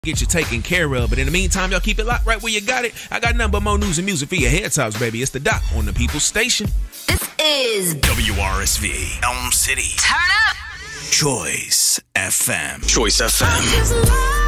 get you taken care of. But in the meantime, y'all keep it locked right where you got it. I got nothing but more news and music for your head tops, baby. It's the Doc on the People's Station. This is WRSV, Elm City. Turn Up. Choice FM. Choice FM.